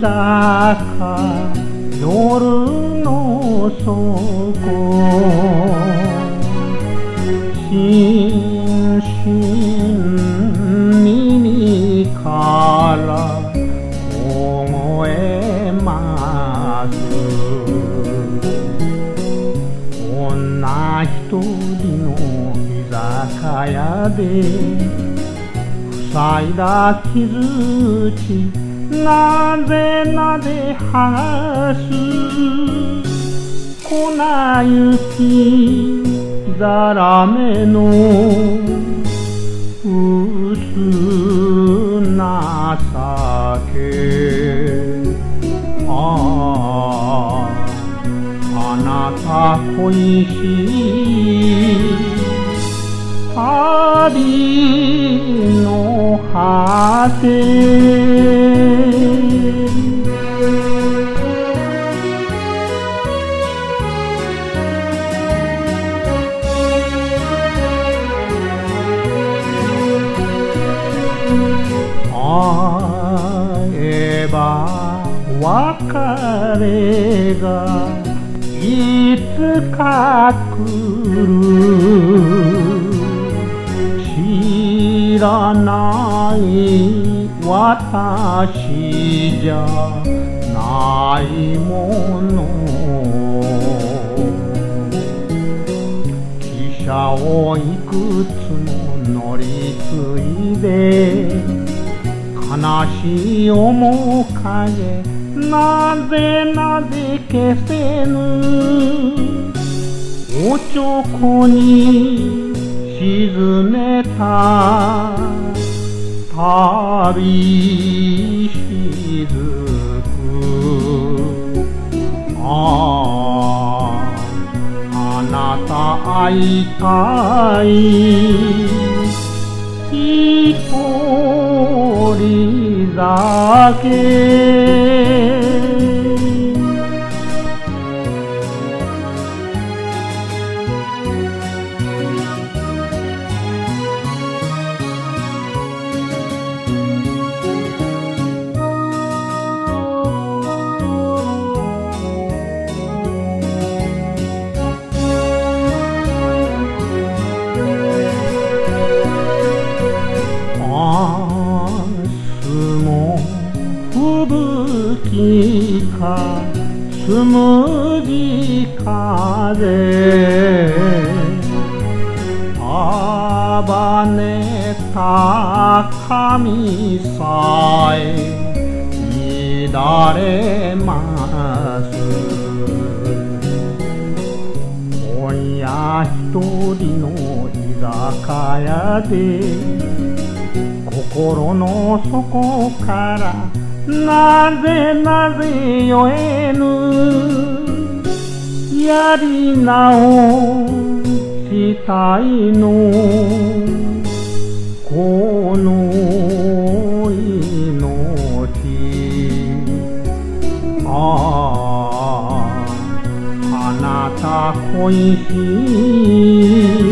夜の底しんしん耳から凍えます女一人の居酒屋で塞いだ傷口なぜ剥がす粉雪ざらめの薄情けあなた恋しい旅の果て会えば別れがいつか来る知らない私じゃないもの汽車をいくつも乗り継いで悲しい面影なぜ消せぬおちょこに沈めた旅しずくあなた会いたい一人だけ吹雪かつむじ風束ねた髪さえ乱れます今夜一人の居酒屋で心の底からなぜ酔えぬやり直したいのこの命あなた恋しい